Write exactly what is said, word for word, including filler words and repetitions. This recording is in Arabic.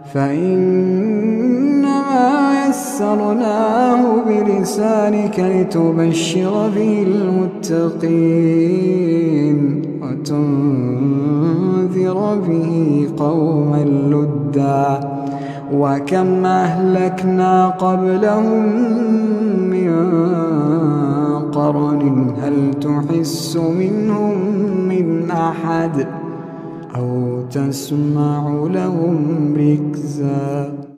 فإنما يسرناه بلسانك لتبشر به المتقين وتنذر به قوما لدا. وكم أهلكنا قبلهم من قرن هل تحس منهم من أحد أو تسمع لهم ركزا.